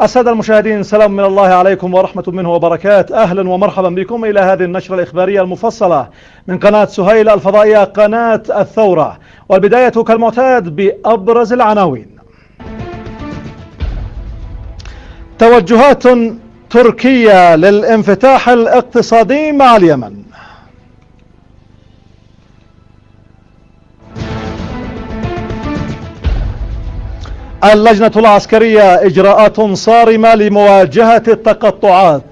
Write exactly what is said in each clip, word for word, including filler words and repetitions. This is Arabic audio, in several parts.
السادة المشاهدين، سلام من الله عليكم ورحمة منه وبركاته. أهلا ومرحبا بكم إلى هذه النشرة الإخبارية المفصلة من قناة سهيل الفضائية، قناة الثورة. والبداية كالمعتاد بأبرز العناوين. توجهات تركية للانفتاح الاقتصادي مع اليمن. اللجنة العسكرية إجراءات صارمة لمواجهة التقطعات.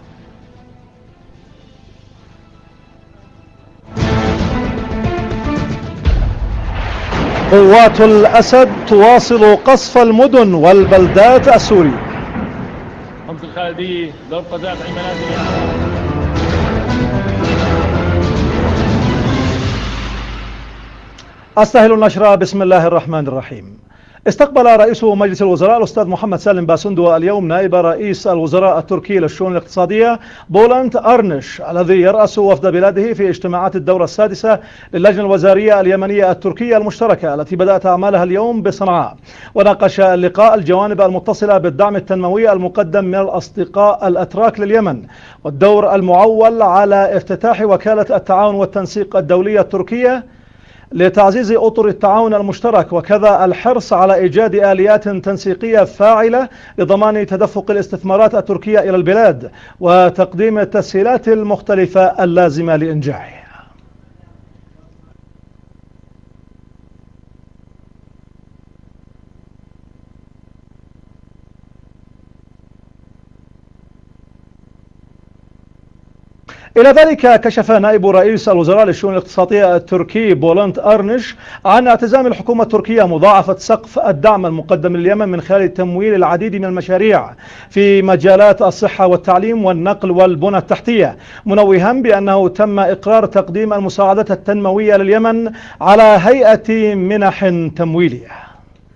قوات الأسد تواصل قصف المدن والبلدات السورية. خمس الخالدية ضرب قذائف على المنازل. أستهل النشرة. بسم الله الرحمن الرحيم. استقبل رئيس مجلس الوزراء الأستاذ محمد سالم باسندو اليوم نائب رئيس الوزراء التركي للشؤون الاقتصادية بولنت أرنش، الذي يرأس وفد بلاده في اجتماعات الدورة السادسة للجنة الوزارية اليمنية التركية المشتركة التي بدأت أعمالها اليوم بصنعاء. وناقش اللقاء الجوانب المتصلة بالدعم التنموي المقدم من الأصدقاء الأتراك لليمن، والدور المعول على افتتاح وكالة التعاون والتنسيق الدولية التركية لتعزيز أطر التعاون المشترك، وكذا الحرص على إيجاد آليات تنسيقية فاعلة لضمان تدفق الاستثمارات التركية إلى البلاد وتقديم التسهيلات المختلفة اللازمة لإنجاحها. إلى ذلك كشف نائب رئيس الوزراء للشؤون الاقتصادية التركي بولنت أرنش عن اعتزام الحكومة التركية مضاعفة سقف الدعم المقدم لليمن من خلال تمويل العديد من المشاريع في مجالات الصحة والتعليم والنقل والبنى التحتية، منوها بأنه تم إقرار تقديم المساعدات التنموية لليمن على هيئة منح تمويلية.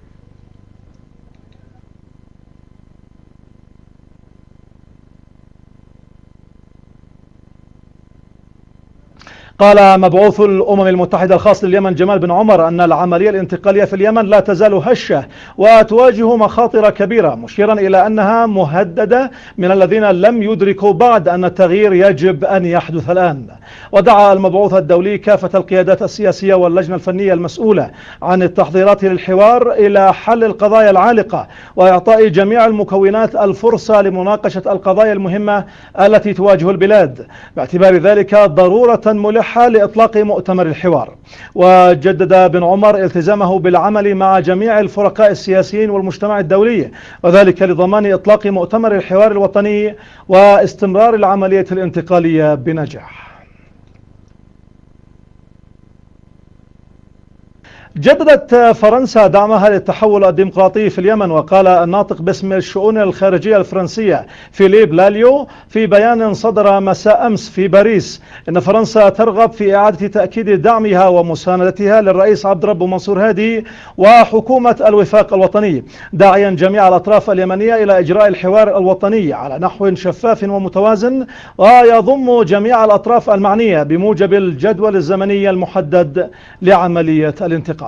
قال مبعوث الأمم المتحدة الخاص لليمن جمال بن عمر أن العملية الانتقالية في اليمن لا تزال هشة وتواجه مخاطر كبيرة، مشيرا إلى أنها مهددة من الذين لم يدركوا بعد أن التغيير يجب أن يحدث الآن. ودعا المبعوث الدولي كافة القيادات السياسية واللجنة الفنية المسؤولة عن التحضيرات للحوار إلى حل القضايا العالقة وإعطاء جميع المكونات الفرصة لمناقشة القضايا المهمة التي تواجه البلاد، باعتبار ذلك ضرورة ملحة لإطلاق مؤتمر الحوار. وجدد بن عمر التزامه بالعمل مع جميع الفرقاء السياسيين والمجتمع الدولي، وذلك لضمان إطلاق مؤتمر الحوار الوطني واستمرار العملية الانتقالية بنجاح. جددت فرنسا دعمها للتحول الديمقراطي في اليمن. وقال الناطق باسم الشؤون الخارجية الفرنسية فيليب لاليو في بيان صدر مساء أمس في باريس إن فرنسا ترغب في إعادة تأكيد دعمها ومساندتها للرئيس عبد الرب منصور هادي وحكومة الوفاق الوطني، داعيا جميع الأطراف اليمنية إلى إجراء الحوار الوطني على نحو شفاف ومتوازن ويضم جميع الأطراف المعنية بموجب الجدول الزمني المحدد لعملية الانتقال.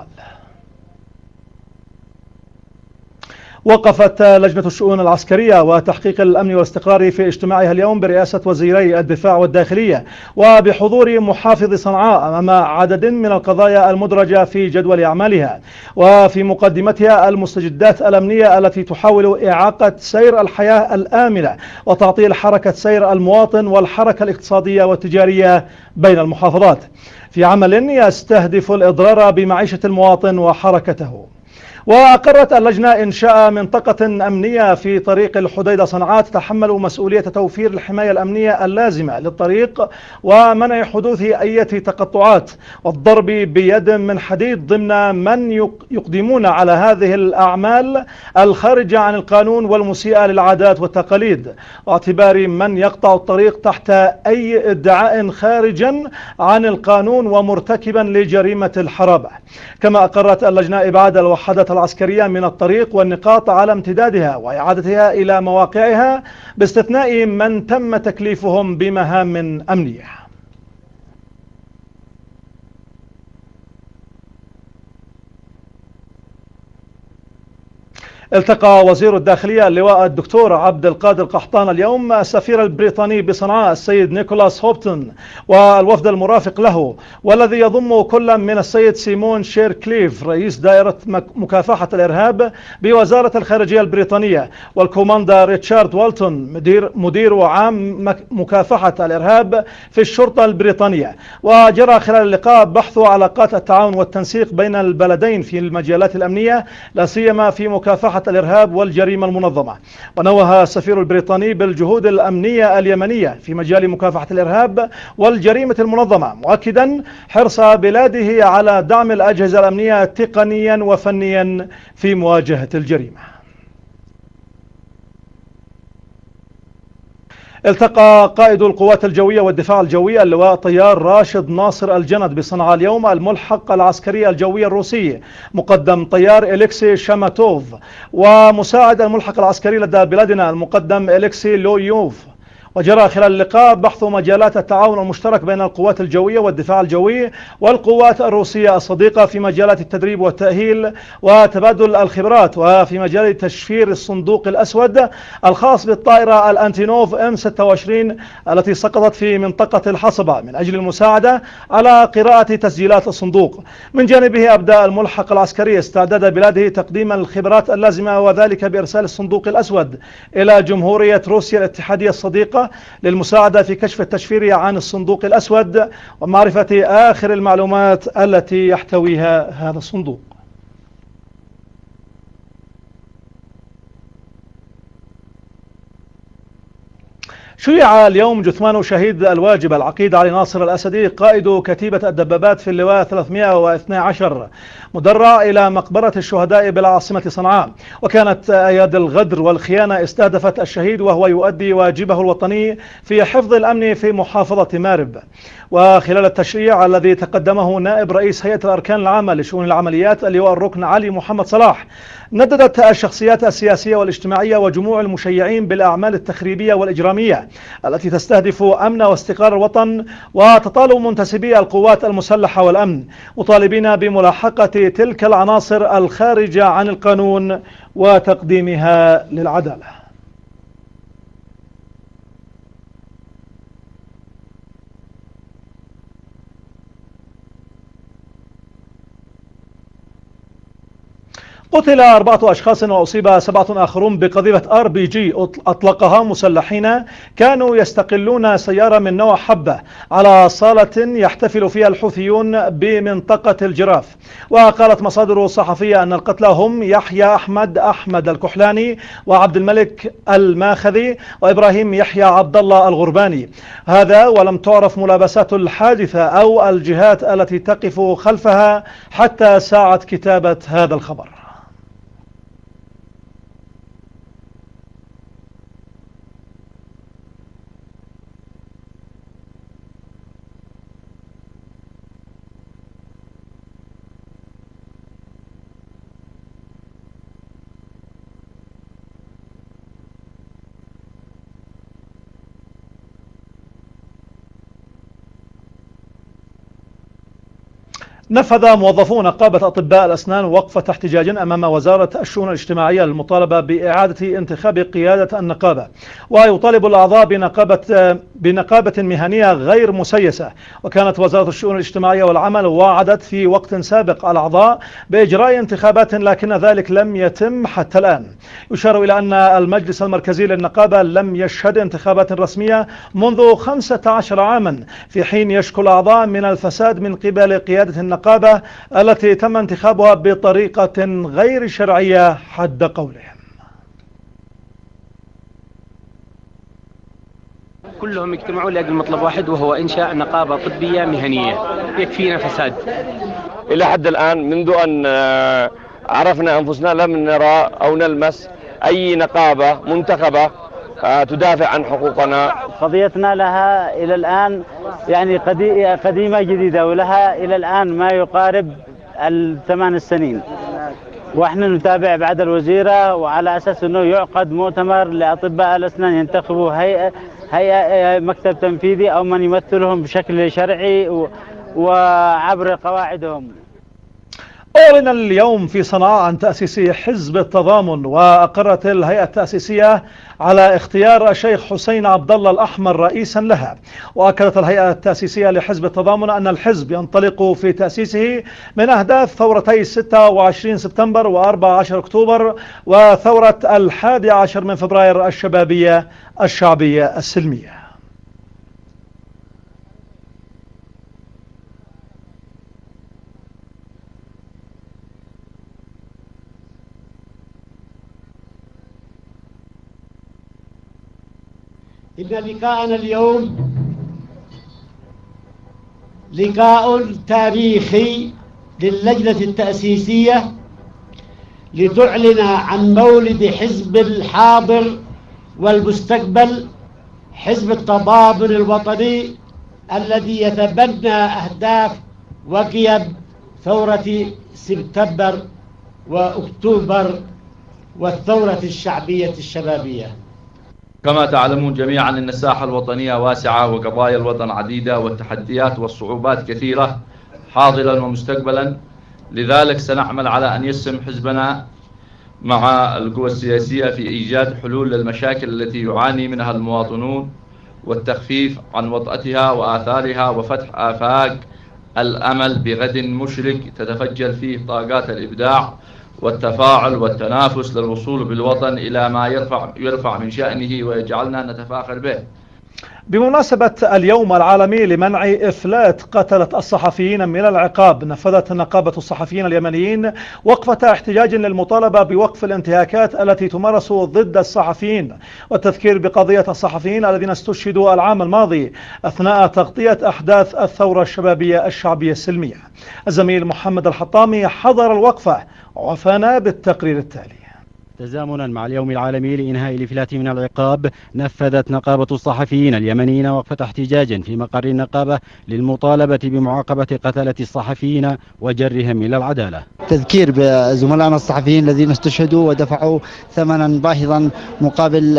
وقفت لجنة الشؤون العسكرية وتحقيق الأمن والاستقرار في اجتماعها اليوم برئاسة وزيري الدفاع والداخلية وبحضور محافظ صنعاء أمام عدد من القضايا المدرجة في جدول أعمالها، وفي مقدمتها المستجدات الأمنية التي تحاول إعاقة سير الحياة الآمنة وتعطيل حركة سير المواطن والحركة الاقتصادية والتجارية بين المحافظات، في عمل يستهدف الإضرار بمعيشة المواطن وحركته. وأقرت اللجنة إنشاء منطقة أمنية في طريق الحديدة صنعاء تتحمل مسؤولية توفير الحماية الأمنية اللازمة للطريق ومنع حدوث أي تقطعات والضرب بيد من حديد ضمن من يقدمون على هذه الأعمال الخارجة عن القانون والمسيئة للعادات والتقاليد، واعتبار من يقطع الطريق تحت أي ادعاء خارجا عن القانون ومرتكبا لجريمة الحرابة. كما أقرت اللجنة إبعاد الوحدات العسكرية من الطريق والنقاط على امتدادها وإعادتها إلى مواقعها باستثناء من تم تكليفهم بمهام أمنية. التقى وزير الداخلية اللواء الدكتور عبد القادر قحطان اليوم السفير البريطاني بصنعاء السيد نيكولاس هوبتون والوفد المرافق له، والذي يضم كل من السيد سيمون شيركليف رئيس دائرة مكافحة الإرهاب بوزارة الخارجية البريطانية، والكوماندا ريتشارد والتون مدير مدير عام مكافحة الإرهاب في الشرطة البريطانية. وجرى خلال اللقاء بحث علاقات التعاون والتنسيق بين البلدين في المجالات الأمنية، لا سيما في مكافحة الإرهاب والجريمة المنظمة. ونوه السفير البريطاني بالجهود الأمنية اليمنية في مجال مكافحة الإرهاب والجريمة المنظمة، مؤكدا حرص بلاده على دعم الأجهزة الأمنية تقنيا وفنيا في مواجهة الجريمة. التقى قائد القوات الجوية والدفاع الجوي اللواء طيار راشد ناصر الجند بصنعاء اليوم الملحق العسكري الجوي الروسي مقدم طيار إليكسي شاماتوف ومساعد الملحق العسكري لدى بلادنا المقدم إليكسي لويوف. وجرى خلال اللقاء بحث مجالات التعاون المشترك بين القوات الجوية والدفاع الجوي والقوات الروسية الصديقة في مجالات التدريب والتأهيل وتبادل الخبرات، وفي مجال تشفير الصندوق الأسود الخاص بالطائرة الأنتينوف إم ستة وعشرين التي سقطت في منطقة الحصبة من أجل المساعدة على قراءة تسجيلات الصندوق. من جانبه أبدأ الملحق العسكري استعداد بلاده تقديم الخبرات اللازمة، وذلك بإرسال الصندوق الأسود إلى جمهورية روسيا الاتحادية الصديقة للمساعدة في كشف التشفير عن الصندوق الأسود ومعرفة آخر المعلومات التي يحتويها هذا الصندوق. شيع اليوم جثمان شهيد الواجب العقيد علي ناصر الأسدي قائد كتيبة الدبابات في اللواء ثلاثمئة واثني عشر مدرع إلى مقبرة الشهداء بالعاصمة صنعاء. وكانت أيادي الغدر والخيانة استهدفت الشهيد وهو يؤدي واجبه الوطني في حفظ الأمن في محافظة مارب. وخلال التشريع الذي تقدمه نائب رئيس هيئة الأركان العامة لشؤون العمليات اللواء الركن علي محمد صلاح، نددت الشخصيات السياسية والاجتماعية وجموع المشيعين بالأعمال التخريبية والإجرامية التي تستهدف أمن واستقرار الوطن، وتطالب منتسبي القوات المسلحة والأمن مطالبين بملاحقة تلك العناصر الخارجة عن القانون وتقديمها للعدالة. قتل أربعة أشخاص وأصيب سبعة آخرون بقذيفة آر بي جي أطلقها مسلحين كانوا يستقلون سيارة من نوع حبة على صالة يحتفل فيها الحوثيون بمنطقة الجراف. وقالت مصادر صحفية أن القتلى هم يحيى أحمد أحمد الكحلاني وعبد الملك الماخذي وإبراهيم يحيى عبد الله الغرباني. هذا ولم تعرف ملابسات الحادثة أو الجهات التي تقف خلفها حتى ساعة كتابة هذا الخبر. نفذ موظفو نقابة أطباء الأسنان وقفة احتجاج أمام وزارة الشؤون الاجتماعية للمطالبة بإعادة انتخاب قيادة النقابة. ويطالب الأعضاء بنقابة بنقابة مهنية غير مسيسة. وكانت وزارة الشؤون الاجتماعية والعمل وعدت في وقت سابق الأعضاء بإجراء انتخابات، لكن ذلك لم يتم حتى الآن. يشار إلى أن المجلس المركزي للنقابة لم يشهد انتخابات رسمية منذ خمسة عشر عاما، في حين يشكو الأعضاء من الفساد من قبل قيادة النقابة التي تم انتخابها بطريقة غير شرعية حد قولهم. كلهم يجتمعون لأجل مطلب واحد، وهو إنشاء نقابة طبية مهنية. يكفينا فساد. إلى حد الآن منذ أن عرفنا أنفسنا لم نرى أو نلمس أي نقابة منتخبة تدافع عن حقوقنا. قضيتنا لها إلى الآن يعني قديمة جديدة، ولها إلى الآن ما يقارب الثمان سنين، وإحنا نتابع بعد الوزيرة وعلى أساس أنه يعقد مؤتمر لأطباء الأسنان ينتخبوا هيئة هيئة مكتب تنفيذي أو من يمثلهم بشكل شرعي وعبر قواعدهم. أعلن اليوم في صنعاء عن تأسيس حزب التضامن، وأقرت الهيئة التأسيسية على اختيار الشيخ حسين عبد الله الأحمر رئيسا لها. وأكدت الهيئة التأسيسية لحزب التضامن أن الحزب ينطلق في تأسيسه من أهداف ثورتي ستة وعشرين سبتمبر وأربعة عشر أكتوبر وثورة الحادي عشر من فبراير الشبابية الشعبية السلمية. إن لقاءنا اليوم لقاء تاريخي للجنة التأسيسية لتعلن عن مولد حزب الحاضر والمستقبل، حزب التضامن الوطني الذي يتبنى أهداف وقيم ثورة سبتمبر وأكتوبر والثورة الشعبية الشبابية. كما تعلمون جميعا أن الساحة الوطنية واسعة وقضايا الوطن عديدة والتحديات والصعوبات كثيرة حاضرا ومستقبلا، لذلك سنعمل على أن يسهم حزبنا مع القوى السياسية في إيجاد حلول للمشاكل التي يعاني منها المواطنون والتخفيف عن وطأتها وآثارها وفتح آفاق الأمل بغد مشرق تتفجر فيه طاقات الإبداع والتفاعل والتنافس للوصول بالوطن إلى ما يرفع يرفع من شأنه ويجعلنا نتفاخر به. بمناسبة اليوم العالمي لمنع إفلات قتلة الصحفيين من العقاب، نفذت نقابة الصحفيين اليمنيين وقفة احتجاج للمطالبة بوقف الانتهاكات التي تمارس ضد الصحفيين والتذكير بقضية الصحفيين الذين استشهدوا العام الماضي أثناء تغطية أحداث الثورة الشبابية الشعبية السلمية. الزميل محمد الحطامي حضر الوقفة ووافانا بالتقرير التالي. تزامنا مع اليوم العالمي لإنهاء الإفلات من العقاب، نفذت نقابة الصحفيين اليمنيين وقفة احتجاج في مقر النقابة للمطالبة بمعاقبة قتلة الصحفيين وجرهم إلى العدالة. تذكير بزملائنا الصحفيين الذين استشهدوا ودفعوا ثمنا باهظا مقابل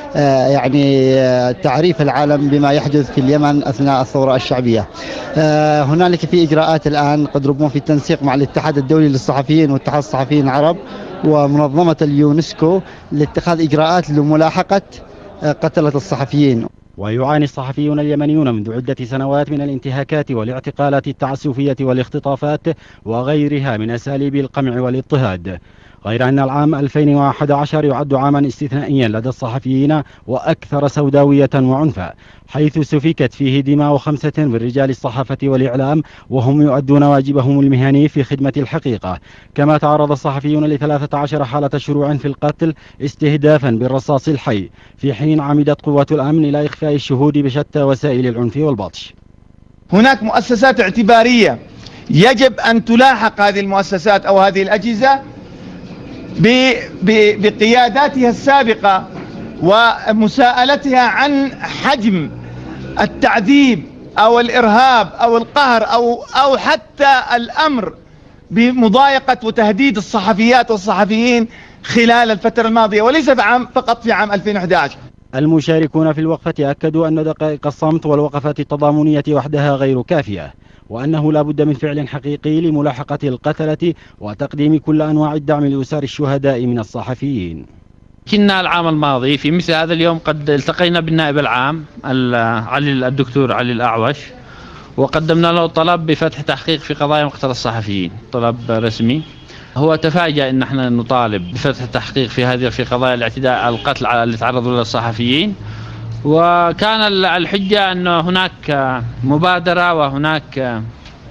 يعني تعريف العالم بما يحدث في اليمن أثناء الثورة الشعبية. هنالك في إجراءات الآن قد ربما في التنسيق مع الاتحاد الدولي للصحفيين واتحاد الصحفيين العرب ومنظمة اليونسكو لاتخاذ إجراءات لملاحقة قتلة الصحفيين. ويعاني الصحفيون اليمنيون منذ عدة سنوات من الانتهاكات والاعتقالات التعسفية والاختطافات وغيرها من أساليب القمع والاضطهاد، غير أن العام ألفين وأحد عشر يعد عاما استثنائيا لدى الصحفيين وأكثر سوداوية وعنفا، حيث سفكت فيه دماء خمسة من رجال الصحافة والإعلام وهم يؤدون واجبهم المهني في خدمة الحقيقة. كما تعرض الصحفيون لثلاثة عشر حالة شروع في القتل استهدافا بالرصاص الحي، في حين عمدت قوات الأمن إلى إخفاء الشهود بشتى وسائل العنف والبطش. هناك مؤسسات اعتبارية يجب أن تلاحق هذه المؤسسات أو هذه الأجهزة بقياداتها السابقة ومساءلتها عن حجم التعذيب أو الإرهاب أو القهر أو أو حتى الأمر بمضايقة وتهديد الصحفيات والصحفيين خلال الفترة الماضية وليس في عام فقط في عام ألفين وأحد عشر. المشاركون في الوقفة أكدوا أن دقائق الصمت والوقفات التضامنية وحدها غير كافية، وأنه لا بد من فعل حقيقي لملاحقة القتلة وتقديم كل أنواع الدعم لأسر الشهداء من الصحفيين. كنا العام الماضي في مثل هذا اليوم قد التقينا بالنائب العام علي الدكتور علي الأعوش وقدمنا له طلب بفتح تحقيق في قضايا مقتل الصحفيين، طلب رسمي. هو تفاجأ ان احنا نطالب بفتح التحقيق في هذه في قضايا الاعتداء على القتل اللي تعرضوا له الصحفيين، وكان الحجة أن هناك مبادرة وهناك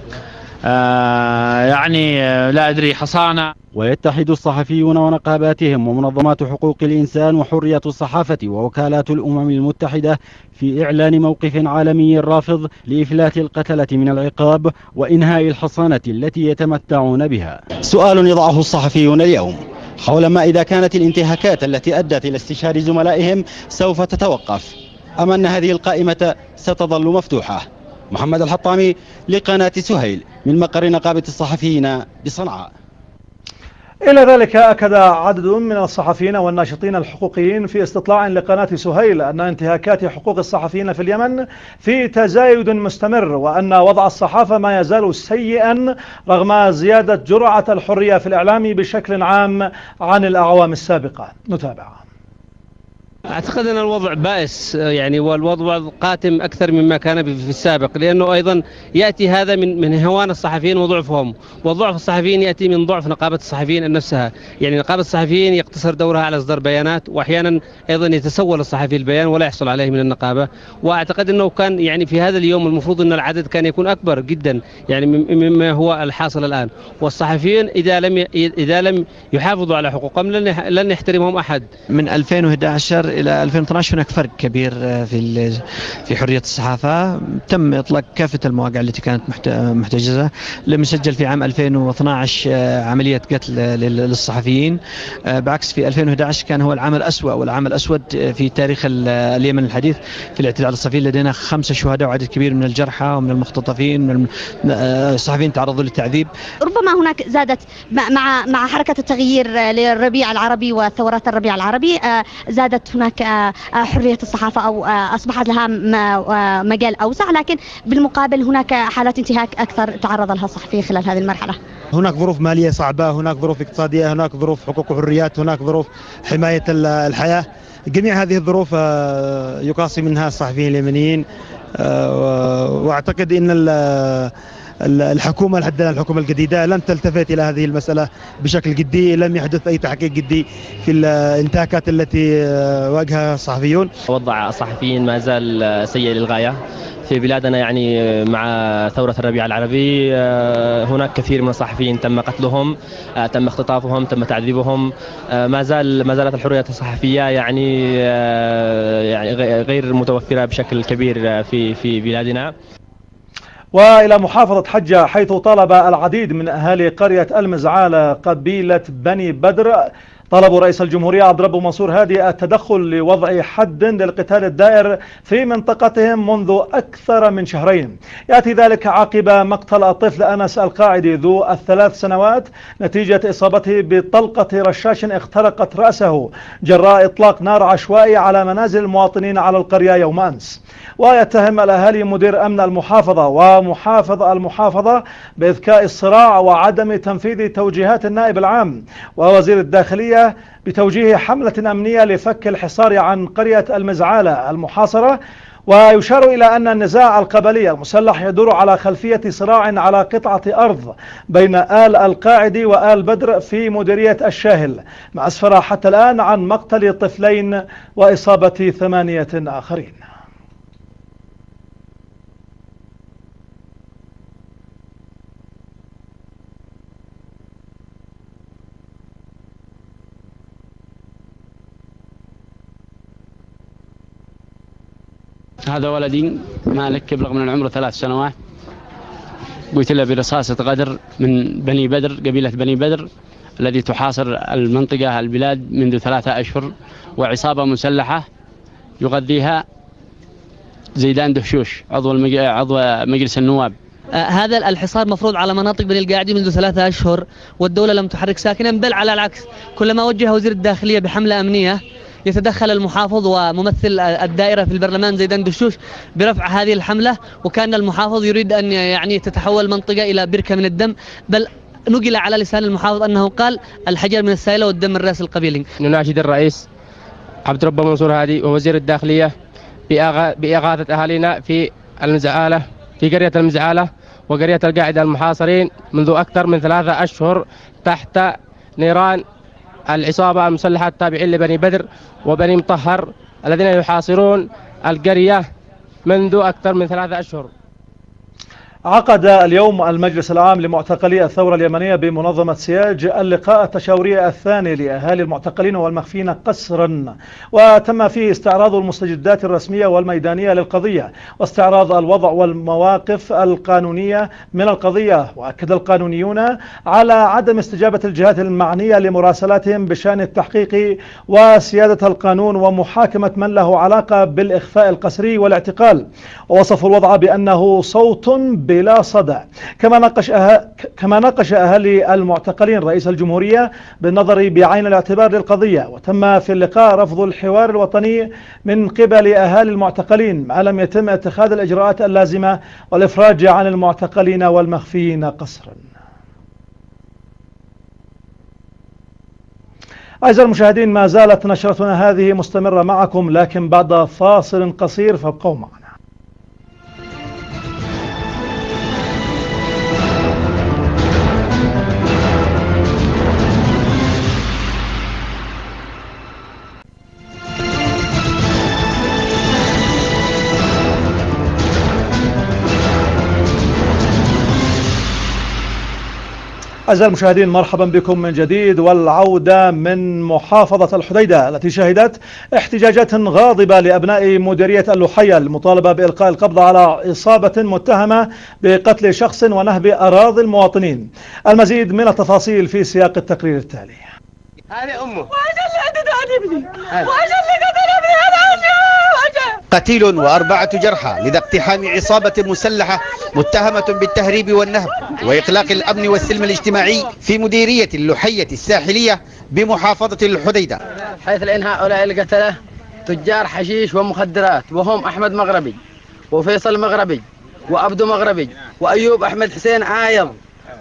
آه يعني لا أدري حصانة. ويتحد الصحفيون ونقاباتهم ومنظمات حقوق الإنسان وحرية الصحافة ووكالات الأمم المتحدة في إعلان موقف عالمي رافض لإفلات القتلة من العقاب وإنهاء الحصانة التي يتمتعون بها. سؤال يضعه الصحفيون اليوم حول ما إذا كانت الانتهاكات التي أدت إلى استشهاد زملائهم سوف تتوقف أم أن هذه القائمة ستظل مفتوحة. محمد الحطامي لقناة سهيل من مقر نقابة الصحفيين بصنعاء. إلى ذلك أكد عدد من الصحفيين والناشطين الحقوقيين في استطلاع لقناة سهيل أن انتهاكات حقوق الصحفيين في اليمن في تزايد مستمر، وأن وضع الصحافة ما يزال سيئا رغم زيادة جرعة الحرية في الإعلام بشكل عام عن الأعوام السابقة. نتابع. أعتقد أن الوضع بائس، يعني والوضع قاتم أكثر مما كان في السابق، لأنه أيضا يأتي هذا من من هوان الصحفيين وضعفهم، وضعف الصحفيين يأتي من ضعف نقابة الصحفيين نفسها. يعني نقابة الصحفيين يقتصر دورها على إصدار بيانات، وأحيانا أيضا يتسول الصحفي البيان ولا يحصل عليه من النقابة. وأعتقد أنه كان يعني في هذا اليوم المفروض أن العدد كان يكون أكبر جدا يعني مما هو الحاصل الآن. والصحفيين إذا لم إذا لم يحافظوا على حقوقهم لن لن يحترمهم أحد. من ألفين وإحدى عشر إلى ألفين واثني عشر هناك فرق كبير في في حرية الصحافة. تم إطلاق كافة المواقع التي كانت محتجزة. لم يسجل في عام ألفين واثني عشر عملية قتل للصحفيين، بعكس في ألفين وإحدى عشر كان هو العام الأسوأ والعام الأسود في تاريخ اليمن الحديث في الاعتداء على الصحفيين. لدينا خمسة شهداء وعدد كبير من الجرحى ومن المختطفين، من الصحفيين تعرضوا للتعذيب. ربما هناك زادت مع مع حركة التغيير للربيع العربي وثورات الربيع العربي، زادت هناك حرية الصحافة أو أصبحت لها مجال أوسع، لكن بالمقابل هناك حالات انتهاك أكثر تعرض لها الصحفيين خلال هذه المرحلة. هناك ظروف مالية صعبة، هناك ظروف اقتصادية، هناك ظروف حقوق وحريات، هناك ظروف حماية الحياة. جميع هذه الظروف يقاسي منها الصحفيين اليمنيين، وأعتقد أن الحكومة لحد الآن الحكومة الجديدة لم تلتفت إلى هذه المسألة بشكل جدي. لم يحدث أي تحقيق جدي في الانتهاكات التي واجهها الصحفيون. وضع الصحفيين ما زال سيء للغاية في بلادنا. يعني مع ثورة الربيع العربي هناك كثير من الصحفيين تم قتلهم، تم اختطافهم، تم تعذيبهم. ما زال ما زالت الحرية الصحفية يعني يعني غير متوفرة بشكل كبير في في بلادنا. وإلى محافظة حجة، حيث طالب العديد من أهالي قرية المزعالة قبيلة بني بدر طلبوا رئيس الجمهورية عبد الرب منصور هادي التدخل لوضع حد للقتال الدائر في منطقتهم منذ أكثر من شهرين. يأتي ذلك عقب مقتل الطفل أنس القاعدي ذو الثلاث سنوات نتيجة إصابته بطلقة رشاش اخترقت رأسه جراء إطلاق نار عشوائي على منازل المواطنين على القرية يوم أمس. ويتهم الأهالي مدير أمن المحافظة ومحافظ المحافظة بإذكاء الصراع وعدم تنفيذ توجيهات النائب العام ووزير الداخلية بتوجيه حملة أمنية لفك الحصار عن قرية المزعالة المحاصرة. ويشار إلى أن النزاع القبلي المسلح يدور على خلفية صراع على قطعة أرض بين آل القاعدي وآل بدر في مديرية الشاهل، ما أسفر حتى الآن عن مقتل طفلين وإصابة ثمانية آخرين. هذا ولدي مالك يبلغ من العمر ثلاث سنوات، قتل برصاصة غدر من بني بدر، قبيلة بني بدر الذي تحاصر المنطقة البلاد منذ ثلاثة أشهر، وعصابة مسلحة يغذيها زيدان دهشوش عضو عضو مجلس النواب. آه هذا الحصار مفروض على مناطق بني القاعدي منذ ثلاثة أشهر، والدولة لم تحرك ساكنا، بل على العكس كلما وجه وزير الداخلية بحملة أمنية يتدخل المحافظ وممثل الدائرة في البرلمان زيدان دهشوش برفع هذه الحملة، وكان المحافظ يريد أن يعني تتحول المنطقة إلى بركة من الدم، بل نقل على لسان المحافظ أنه قال الحجر من السائلة والدم من راس القبيل. نناشد الرئيس عبد الرب منصور هادي ووزير الداخلية بإغاثة أهالينا في المزعالة في قرية المزعالة وقرية القاعدة المحاصرين منذ أكثر من ثلاثة أشهر تحت نيران العصابة المسلحة التابعين لبني بدر وبني مطهر الذين يحاصرون القرية منذ أكثر من ثلاثة أشهر. عقد اليوم المجلس العام لمعتقلي الثورة اليمنية بمنظمة سياج اللقاء التشاوري الثاني لأهالي المعتقلين والمخفين قسرا، وتم فيه استعراض المستجدات الرسمية والميدانية للقضية واستعراض الوضع والمواقف القانونية من القضية. وأكد القانونيون على عدم استجابة الجهات المعنية لمراسلاتهم بشأن التحقيق وسيادة القانون ومحاكمة من له علاقة بالإخفاء القسري والاعتقال، ووصفوا الوضع بأنه صوت بلا صدى. كما ناقش أه... كما ناقش أهالي المعتقلين رئيس الجمهورية بالنظر بعين الاعتبار للقضية، وتم في اللقاء رفض الحوار الوطني من قبل أهالي المعتقلين ما لم يتم اتخاذ الإجراءات اللازمة والإفراج عن المعتقلين والمخفيين قسرا. أعزائي المشاهدين، ما زالت نشرتنا هذه مستمرة معكم، لكن بعد فاصل قصير فابقوا معنا. أعزائي المشاهدين، مرحبا بكم من جديد، والعودة من محافظة الحديدة التي شهدت احتجاجات غاضبة لأبناء مديرية اللحية المطالبة بإلقاء القبض على إصابة متهمة بقتل شخص ونهب أراضي المواطنين. المزيد من التفاصيل في سياق التقرير التالي. هذه أمه وأجل اللي قتل ابني وأجل اللي قتل ابني هذا قتيل وأربعة جرحى لدى اقتحام عصابة مسلحة متهمة بالتهريب والنهب وإقلاق الأمن والسلم الاجتماعي في مديرية اللحية الساحلية بمحافظة الحديدة، حيث لأن هؤلاء القتلة تجار حشيش ومخدرات، وهم أحمد مغربي وفيصل مغربي وعبد مغربي وأيوب أحمد حسين عايض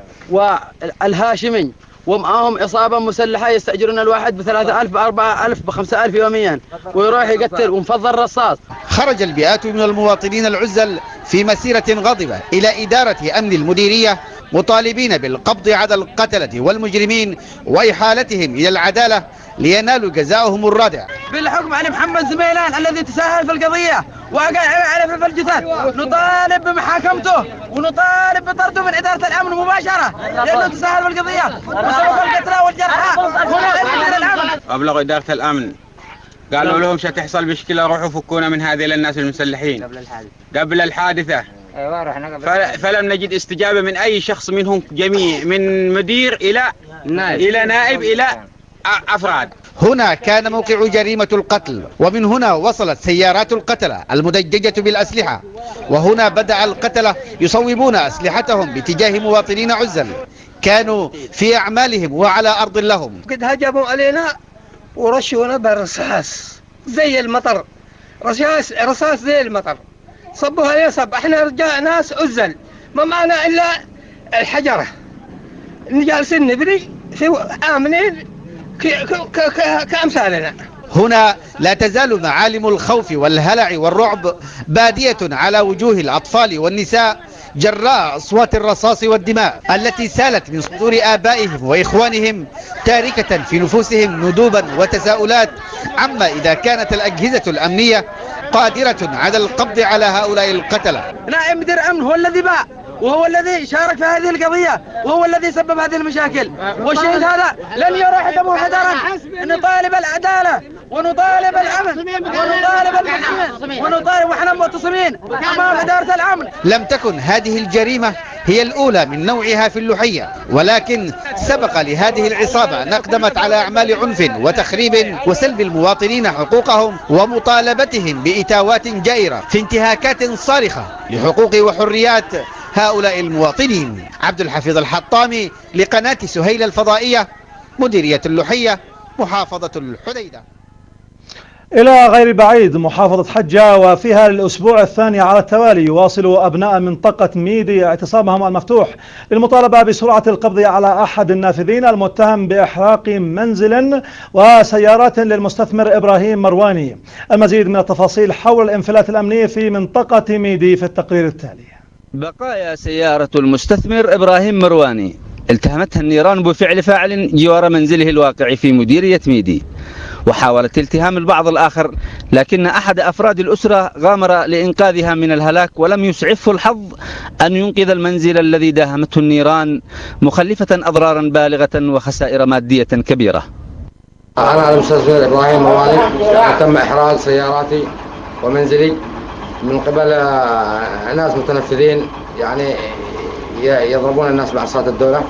والهاشمي، ومعهم إصابة مسلحة يستأجرون الواحد بثلاثة ألف بأربعة ألف بخمسة ألف يوميا، ويروح يقتل ومفضل رصاص. خرج المئات من المواطنين العزل في مسيرة غاضبة إلى إدارة أمن المديرية مطالبين بالقبض على القتلة والمجرمين وإحالتهم إلى العدالة لينالوا جزاؤهم الرادع. بالحكم على محمد زميلان الذي تساهل في القضية وقع على في الجثث، نطالب بمحاكمته ونطالب بطرده من إدارة الأمن مباشرة لأنه تساهل في القضية وسبب القتلى والجرحى. هنا الأمن أبلغ إدارة الأمن، قالوا لهم ستحصل مشكلة، روحوا فكونا من هذه الناس المسلحين قبل الحادثة قبل الحادثة فلم نجد استجابة من أي شخص منهم، جميع من مدير إلى نائب إلى نائب إلى أفراد. هنا كان موقع جريمة القتل، ومن هنا وصلت سيارات القتلة المدججة بالأسلحة، وهنا بدأ القتلة يصوبون أسلحتهم باتجاه مواطنين عزل كانوا في أعمالهم وعلى أرض لهم. قد هجموا علينا ورشونا بالرصاص زي المطر، رصاص رصاص زي المطر، صبوها يصب. احنا رجال ناس عزل ما معنا إلا الحجرة، جالسين نبري في آمنين كأمثالنا. هنا لا تزال معالم الخوف والهلع والرعب بادية على وجوه الأطفال والنساء جراء أصوات الرصاص والدماء التي سالت من صدور آبائهم وإخوانهم، تاركة في نفوسهم ندوبا وتساؤلات عما إذا كانت الأجهزة الأمنية قادرة على القبض على هؤلاء القتلة. نائب مدير أمن هو الذي باع وهو الذي شارك في هذه القضية وهو الذي سبب هذه المشاكل، والشهيد هذا لن يروح دمه حذرا. نطالب العدالة ونطالب الأمن ونطالب المسلمين ونطالب وحنا متصمين أمام إدارة الأمن. لم تكن هذه الجريمة هي الأولى من نوعها في اللحية، ولكن سبق لهذه العصابة نقدمت على أعمال عنف وتخريب وسلب المواطنين حقوقهم ومطالبتهم بإتاوات جائرة في انتهاكات صارخة لحقوق وحريات هؤلاء المواطنين. عبد الحفيظ الحطامي لقناة سهيل الفضائية، مديرية اللحية، محافظة الحديدة. إلى غير بعيد محافظة حجة، وفيها للأسبوع الثاني على التوالي يواصل أبناء منطقة ميدي اعتصامهم المفتوح للمطالبة بسرعة القبض على أحد النافذين المتهم بإحراق منزل وسيارات للمستثمر إبراهيم مرواني. المزيد من التفاصيل حول الانفلات الأمني في منطقة ميدي في التقرير التالي. بقايا سيارة المستثمر إبراهيم مرواني التهمتها النيران بفعل فاعل جوار منزله الواقع في مديرية ميدي، وحاولت التهام البعض الآخر، لكن أحد أفراد الأسرة غامر لإنقاذها من الهلاك ولم يسعفه الحظ أن ينقذ المنزل الذي داهمته النيران، مخلفة أضرارا بالغة وخسائر مادية كبيرة. أنا المستثمر إبراهيم مرواني، تم إحراق سياراتي ومنزلي من قبل ناس متنفذين يعني يضربون الناس بعصات الدولة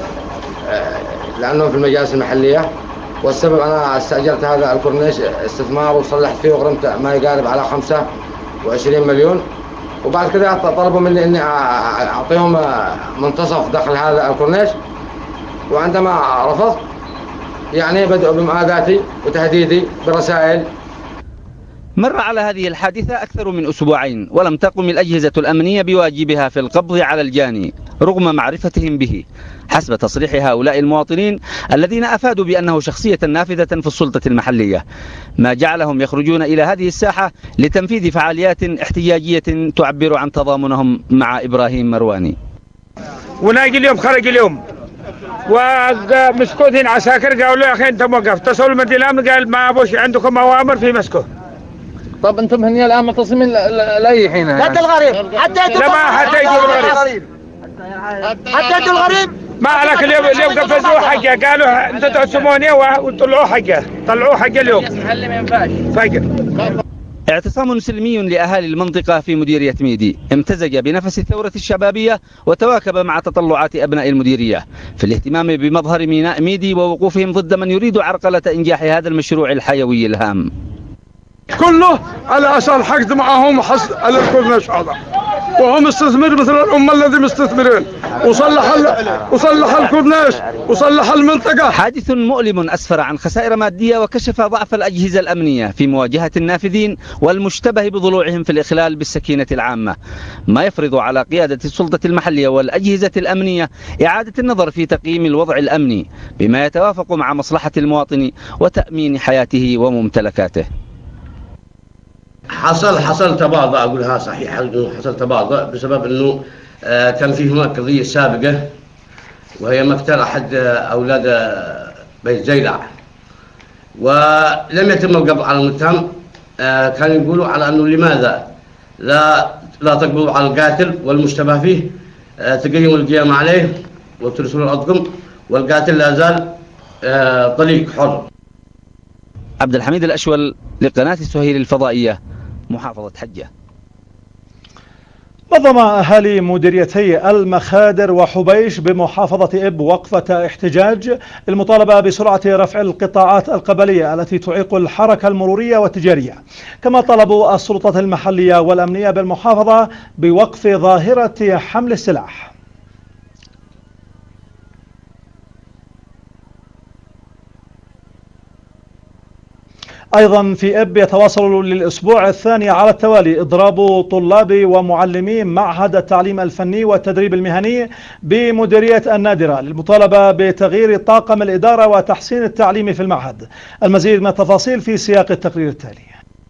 لأنهم في المجالس المحلية، والسبب أنا استأجرت هذا الكورنيش استثمار وصلحت فيه وغرمت ما يقارب على خمسة وعشرين مليون، وبعد كده طلبوا مني اني اعطيهم منتصف دخل هذا الكورنيش، وعندما رفضت يعني بدأوا بمؤاذاتي وتهديدي برسائل. مر على هذه الحادثة أكثر من أسبوعين ولم تقم الأجهزة الأمنية بواجبها في القبض على الجاني رغم معرفتهم به حسب تصريح هؤلاء المواطنين الذين أفادوا بأنه شخصية نافذة في السلطة المحلية، ما جعلهم يخرجون إلى هذه الساحة لتنفيذ فعاليات احتجاجية تعبر عن تضامنهم مع إبراهيم مرواني. وناجي اليوم خرج اليوم ومسكوتين عساكر قالوا له يا أخي أنت موقف، اتصلوا المدير الأمن قال ما أبوش عندكم أوامر في مسكه. طب انتم هني الان متصلين لاي حين؟ حتى الغريب حتى انتم لا ما حتى يجوا الغريب حتى انتم الغريب ما عليك. اليوم اليوم قفزوه حقه قالوا انتم تحسموني وطلعوه حقه طلعوه حقه اليوم. محل ما ينفعش. فاجر. اعتصام سلمي لأهالي المنطقة في مديرية ميدي امتزج بنفس الثورة الشبابية وتواكب مع تطلعات أبناء المديرية في الاهتمام بمظهر ميناء ميدي ووقوفهم ضد من يريد عرقلة إنجاح هذا المشروع الحيوي الهام. كله على أساس الحقد معهم حصل على الكورنيش هذا، وهم مستثمر مثل الأمة الذي مستثمرين، وصلح وصلح الكورنيش وصلح المنطقة. حادث مؤلم أسفر عن خسائر مادية وكشف ضعف الأجهزة الأمنية في مواجهة النافذين والمشتبه بضلوعهم في الإخلال بالسكينة العامة، ما يفرض على قيادة السلطة المحلية والأجهزة الأمنية إعادة النظر في تقييم الوضع الأمني بما يتوافق مع مصلحة المواطن وتأمين حياته وممتلكاته. حصل حصل تباطؤ، اقولها صحيح انه حصل تباطؤ بسبب انه آه كان في هناك قضيه سابقه وهي مقتل احد اولاد بيت زيلع، ولم يتم القبض على المتهم. آه كانوا يقولوا على انه لماذا لا لا تقبضوا على القاتل والمشتبه فيه، آه تقيموا القيام عليه وترسلوا الأطقم، والقاتل لا زال آه طليق حر. عبد الحميد الأشول لقناة السهيل الفضائية، محافظة حجة. نظم أهالي مديريتي المخادر وحبيش بمحافظة إب وقفة احتجاج للمطالبة بسرعة رفع القطاعات القبلية التي تعيق الحركة المرورية والتجارية، كما طلبوا السلطات المحلية والأمنية بالمحافظة بوقف ظاهرة حمل السلاح. أيضا في إب يتواصل للأسبوع الثاني على التوالي إضراب طلاب ومعلمي معهد التعليم الفني والتدريب المهني بمديرية النادرة للمطالبة بتغيير طاقم الإدارة وتحسين التعليم في المعهد. المزيد من التفاصيل في سياق التقرير التالي.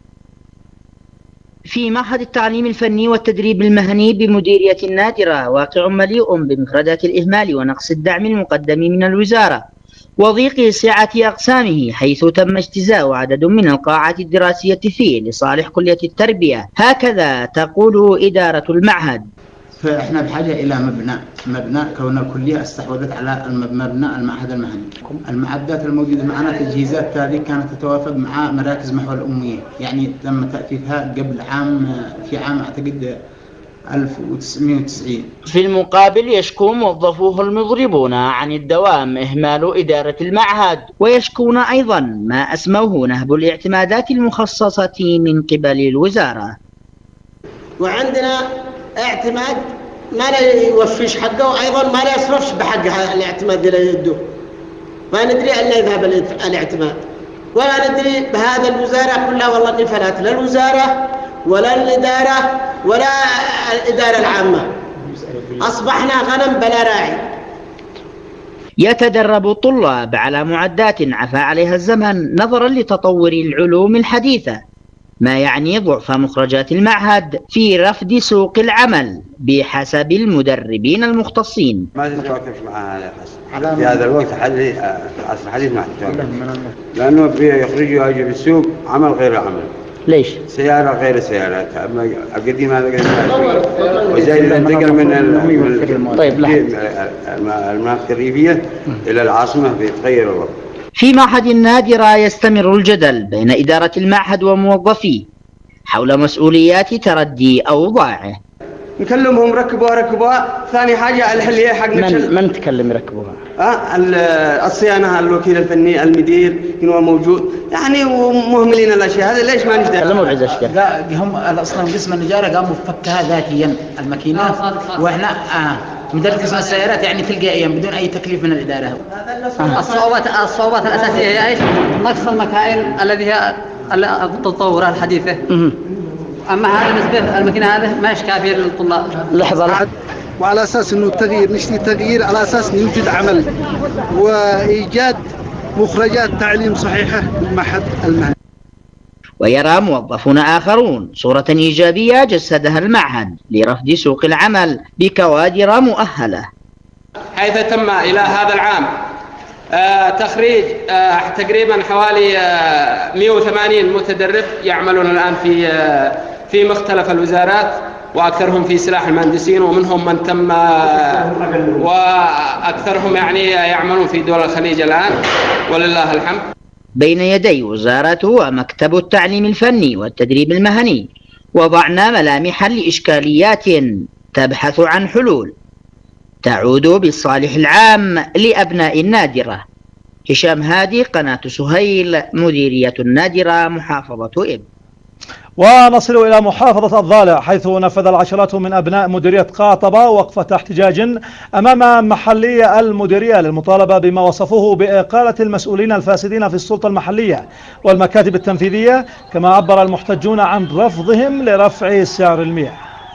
في معهد التعليم الفني والتدريب المهني بمديرية النادرة واقع مليء بمفردات الإهمال ونقص الدعم المقدم من الوزارة وضيق سعة أقسامه، حيث تم اجتزاء عدد من القاعات الدراسية فيه لصالح كلية التربية، هكذا تقول إدارة المعهد. فإحنا بحاجة إلى مبنى مبنى كون الكلية استحوذت على مبنى المعهد المهني. المعدات الموجودة معنا تجهيزات هذه كانت تتوافق مع مراكز محو الأمية، يعني تم تأسيسها قبل عام في عام أعتقد ألف وتسعمئة وتسعين. في المقابل يشكو موظفوه المضربون عن الدوام إهمال إدارة المعهد، ويشكون أيضا ما أسموه نهب الاعتمادات المخصصة من قبل الوزارة. وعندنا اعتماد ما لا يوفيش حقه، وأيضا ما لا يصرفش بحق الاعتماد اللي يدوه، ما ندري أن يذهب الاعتماد، ولا ندري بهذا الوزارة كلها والله نفلات، لا الوزارة ولا الإدارة ولا الإدارة العامة، أصبحنا غنم بلا راعي. يتدرب الطلاب على معدات عفى عليها الزمن نظرا لتطور العلوم الحديثة، ما يعني ضعف مخرجات المعهد في رفد سوق العمل بحسب المدربين المختصين. ما تتواكبش مع هذا الحسن في هذا الوقت الحديث، العصر الحديث ما تتواكب، لأنه يخرجوا يجي بالسوق عمل غير عمل. ليش؟ سيارة غير سيارات، أما القديم هذا قديم، وزي الانتقال من المناطق الريفية إلى العاصمة بيتغير الوضع. في معهد النادرة يستمر الجدل بين إدارة المعهد وموظفيه حول مسؤوليات تردي أوضاعه. نكلمهم ركبوها ركبوها. ثاني حاجة الحلية حق من من تكلم يركبوها؟ اه الصيانة، الوكيل الفني، المدير هو موجود يعني، ومهملين الأشياء هذه. ليش ما نشتغل؟ كلموا بعز اشكال. لا هم اصلا قسم النجاره قاموا بفكها ذاتيا الماكينات، واحنا آه مدير قسم السيارات يعني تلقائيا بدون اي تكليف من الاداره. آه. الصعوبات الصعوبات الاساسيه هي ايش؟ نقص المكائن الذي هي التطور الحديثه. اما هذا بالنسبه الماكينه هذه ما كافيه للطلاب. لحظه لحظه. وعلى اساس انه التغيير نشتي تغيير على اساس انه يوجد عمل وايجاد مخرجات تعليم صحيحه للمعهد المهني. ويرى موظفون آخرون صورة إيجابية جسدها المعهد لرفض سوق العمل بكوادر مؤهلة، حيث تم إلى هذا العام آه تخريج آه تقريبا حوالي آه مئة وثمانين متدرب يعملون الآن في آه في مختلف الوزارات، وأكثرهم في سلاح المهندسين، ومنهم من تم آه وأكثرهم يعني يعملون في دول الخليج الآن ولله الحمد. بين يدي وزارة ومكتب التعليم الفني والتدريب المهني وضعنا ملامحا لإشكاليات تبحث عن حلول تعود بالصالح العام لأبناء النادرة. هشام هادي، قناة سهيل، مديرية النادرة، محافظة إب. ونصل إلى محافظة الضالع، حيث نفذ العشرات من أبناء مديرية قاطبة وقفة احتجاج أمام محلية المديرية للمطالبة بما وصفوه بإقالة المسؤولين الفاسدين في السلطة المحلية والمكاتب التنفيذية، كما عبر المحتجون عن رفضهم لرفع سعر المياه.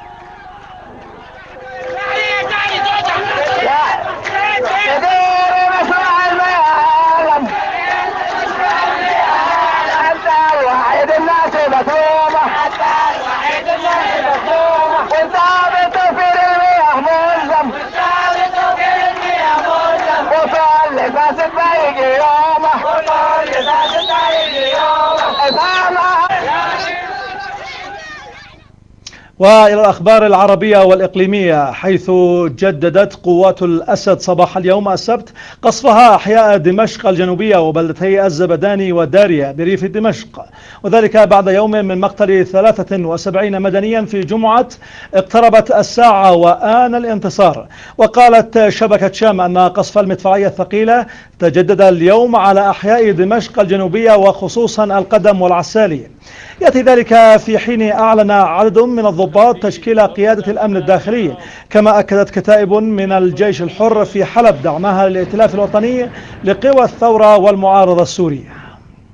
وإلى الأخبار العربية والإقليمية، حيث جددت قوات الأسد صباح اليوم السبت قصفها أحياء دمشق الجنوبية وبلدتي الزبداني وداريا بريف دمشق، وذلك بعد يوم من مقتل ثلاثة وسبعين مدنيا في جمعة اقتربت الساعة وآن الانتصار. وقالت شبكة شام أن قصف المدفعية الثقيلة تجدد اليوم على أحياء دمشق الجنوبية وخصوصا القدم والعسالي. يأتي ذلك في حين أعلن عدد من الضباط تشكيل قيادة الأمن الداخلي، كما أكدت كتائب من الجيش الحر في حلب دعمها للائتلاف الوطني لقوى الثورة والمعارضة السورية.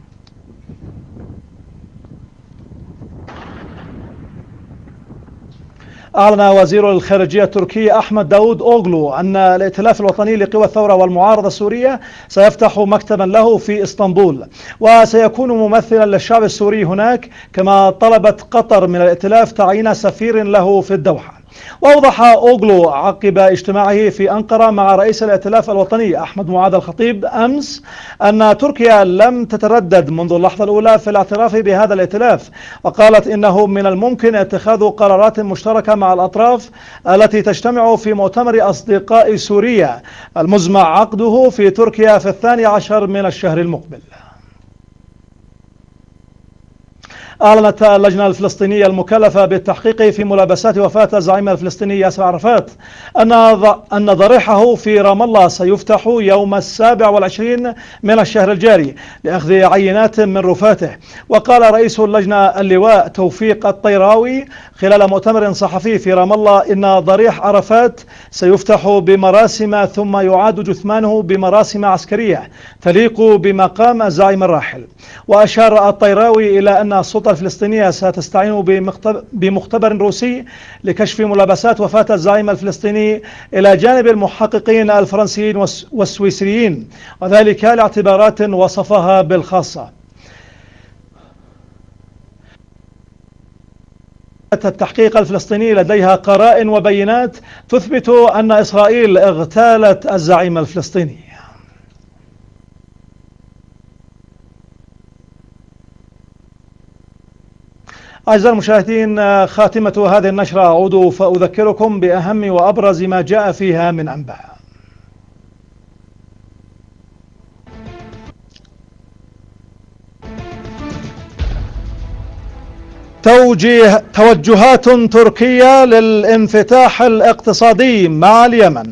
أعلن وزير الخارجية التركي أحمد داود أوغلو أن الائتلاف الوطني لقوى الثورة والمعارضة السورية سيفتح مكتبا له في إسطنبول، وسيكون ممثلا للشعب السوري هناك، كما طلبت قطر من الائتلاف تعيين سفير له في الدوحة. وأوضح أوغلو عقب اجتماعه في أنقرة مع رئيس الائتلاف الوطني أحمد معاذ الخطيب أمس أن تركيا لم تتردد منذ اللحظة الأولى في الاعتراف بهذا الائتلاف، وقالت إنه من الممكن اتخاذ قرارات مشتركة مع الأطراف التي تجتمع في مؤتمر أصدقاء سوريا المزمع عقده في تركيا في الثاني عشر من الشهر المقبل. أعلنت اللجنة الفلسطينية المكلفة بالتحقيق في ملابسات وفاة الزعيم الفلسطيني ياسر عرفات أن أن ضريحه في رام الله سيفتح يوم السابع والعشرين من الشهر الجاري لأخذ عينات من رفاته. وقال رئيس اللجنة اللواء توفيق الطيراوي خلال مؤتمر صحفي في رام الله إن ضريح عرفات سيفتح بمراسم ثم يعاد جثمانه بمراسم عسكرية تليق بمقام الزعيم الراحل. وأشار الطيراوي إلى أن السلطة الفلسطينية ستستعين بمختبر روسي لكشف ملابسات وفاة الزعيم الفلسطيني إلى جانب المحققين الفرنسيين والسويسريين، وذلك لاعتبارات وصفها بالخاصة. التحقيق الفلسطيني لديها قرائن وبينات تثبت أن إسرائيل اغتالت الزعيم الفلسطيني. أعزائي المشاهدين، خاتمة هذه النشرة أعود فأذكركم بأهم وأبرز ما جاء فيها من أنباء. توجيه توجهات تركية للانفتاح الاقتصادي مع اليمن.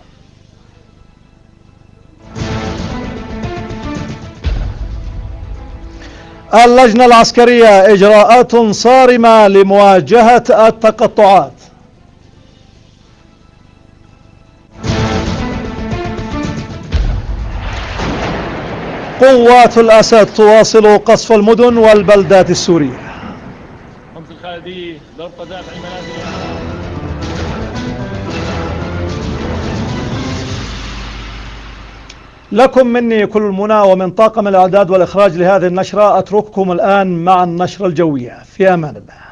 اللجنة العسكرية إجراءات صارمة لمواجهة التقطعات. قوات الأسد تواصل قصف المدن والبلدات السورية. لكم مني كل المنى، ومن طاقم الإعداد والإخراج لهذه النشرة أترككم الآن مع النشرة الجوية. في أمان الله.